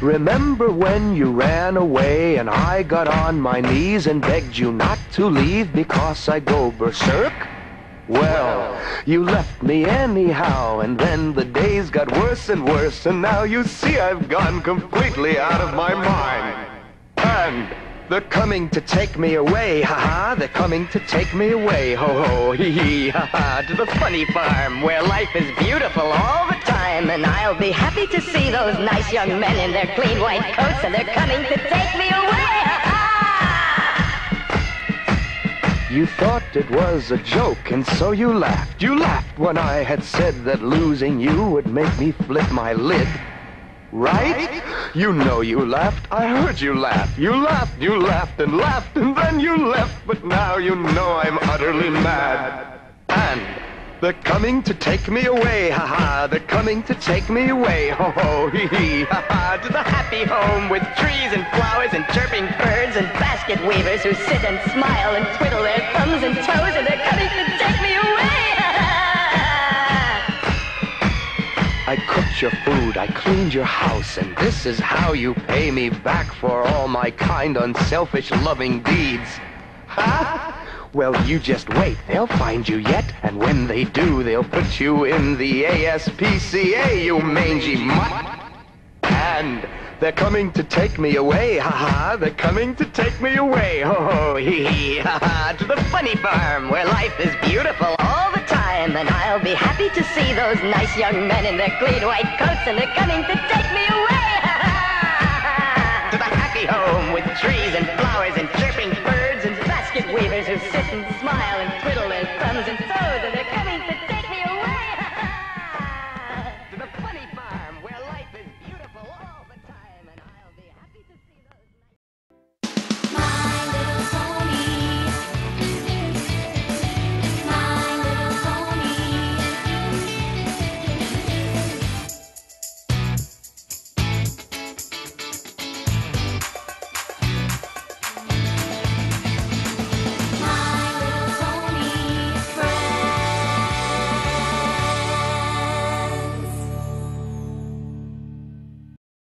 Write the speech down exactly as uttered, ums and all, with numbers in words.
Remember when you ran away and I got on my knees and begged you not to leave because I go berserk? Well, you left me anyhow, and then the days got worse and worse, and now you see I've gone completely out of my mind. And they're coming to take me away, ha-ha, they're coming to take me away, ho-ho, hee-hee, ha-ha, to the funny farm where life is beautiful all the time, and I'll be happy to see those nice young men in their clean white coats, and they're coming to take me away, ha-ha! You thought it was a joke, and so you laughed. You laughed when I had said that losing you would make me flip my lid. Right? You know you laughed. I heard you laugh. You laughed, you laughed and laughed, and then you left. But now you know I'm utterly mad. And they're coming to take me away, ha-ha. They're coming to take me away, ho-ho, hee-hee, ha-ha. To the happy home with trees and flowers and chirping birds and basket weavers who sit and smile and twiddle their thumbs and toes, and they're coming to take me away, ha-ha. I cooked your food, I cleaned your house, and this is how you pay me back for all my kind, unselfish, loving deeds. Ha? Well, you just wait. They'll find you yet, and when they do, they'll put you in the A S P C A, you mangy mutt. And they're coming to take me away, ha-ha. They're coming to take me away, ho-ho, hee-hee, ha-ha. To the funny farm where life is beautiful all the time, and I'll be happy to see those nice young men in their clean white coats, and they're coming to take me away, ha-ha. To the happy home with trees and flowers and